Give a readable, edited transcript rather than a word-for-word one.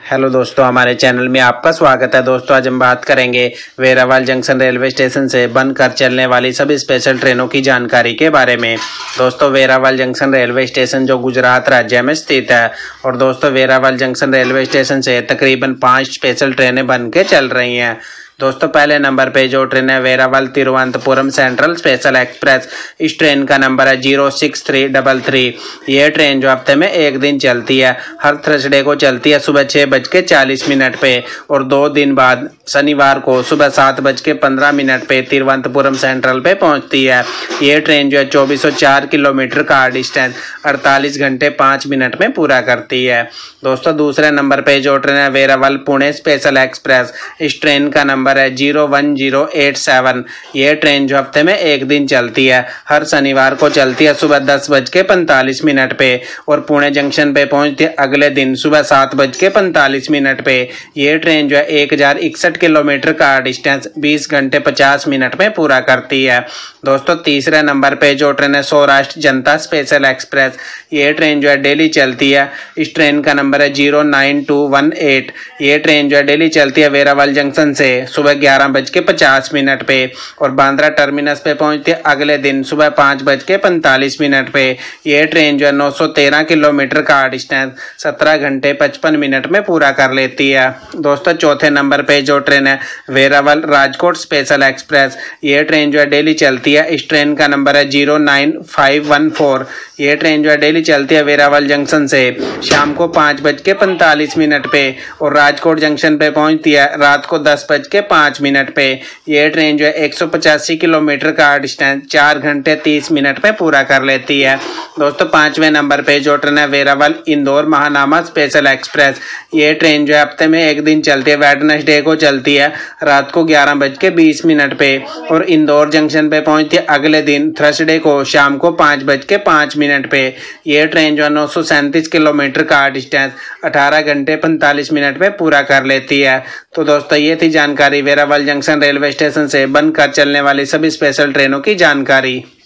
Hello दोस्तों, हमारे channel में आपका स्वागत है। दोस्तों आज हम बात करेंगे वेरावल जंक्शन रेलवे स्टेशन से बनकर चलने वाली सभी स्पेशल ट्रेनों की जानकारी के बारे में। दोस्तों वेरावल जंक्शन रेलवे स्टेशन जो गुजरात राज्य में स्थित है और दोस्तों वेरावल जंक्शन रेलवे स्टेशन से तकरीबन 5 स्पेशल ट्रेनें बन के चल रही हैं। दोस्तों पहले नंबर पे जो ट्रेन है Veraval Thiruvananthapuram central special express, इस ट्रेन का नंबर है 06333। ये ट्रेन जो हफ्ते में एक दिन चलती है, हर थर्सडे को चलती है सुबह 6:40 पे और 2 दिन बाद शनिवार को सुबह 7:15 पे तिरुवनंतपुरम सेंट्रल पे पहुंचती है। ये ट्रेन जो है 2404 किलोमीटर का डिस्टेंस 48 घंटे 5 मिनट में पूरा करती है। दोस्तों दूसरे नंबर पे जो ट्रेन है वेरावल पुणे स्पेशल एक्सप्रेस, इस ट्रेन का नंबर है 01087। ये ट्रेन जो हफ्ते में एक दिन चलती है, हर शनिवार को चलती है सुबह 10:45 पे और पुणे जंक्शन पे पहुंचती है अगले दिन सुबह 7:45 पे। ये ट्रेन जो है 1061 किलोमीटर का डिस्टेंस 20 घंटे 50 मिनट में पूरा करती है। दोस्तों तीसरे नंबर पे जो ट्रेन है सौराष्ट्र जनता स्पेशल एक्सप्रेस, ये ट्रेन जो है डेली चलती है। इस ट्रेन का नंबर है 09218। ये ट्रेन जो है डेली चलती है वेरावल जंक्शन से सुबह 11:50 पे और बांद्रा टर्मिनस पे पहुंचती है अगले दिन सुबह 5:45 पे। ये ट्रेन जो है 913 किलोमीटर का डिस्टेंस 17 घंटे 55 मिनट में पूरा कर लेती है। दोस्तों चौथे नंबर पे जो ट्रेन है वेरावल राजकोट स्पेशल एक्सप्रेस, ये ट्रेन जो है डेली चलती है। इस ट्रेन का नंबर है 09514। ये ट्रेन जो है डेली चलती है वेरावल जंक्शन से शाम को 5:45 पे और राजकोट जंक्शन पे पहुंचती है रात को 10:05 पे। ये ट्रेन जो है 185 किलोमीटर का डिस्टेंस 4 घंटे 30 मिनट में पूरा कर लेती है। दोस्तों पांचवें नंबर पे जो ट्रेन है वेरावल इंदौर महानामा स्पेशल एक्सप्रेस, ये ट्रेन जो है हफ्ते में एक दिन चलती है, वेडनेसडे को चलती है रात को 11:20 पे और इंदौर जंक्शन पे पहुंचती है अगले दिन थर्सडे को शाम को 5:05 पे। ये ट्रेन जो है 937 किलोमीटर का डिस्टेंस 18 घंटे 45 मिनट में पूरा कर लेती है। तो दोस्तों ये थी जानकारी वेरावल जंक्शन रेलवे स्टेशन से बनकर चलने वाली सभी स्पेशल ट्रेनों की जानकारी।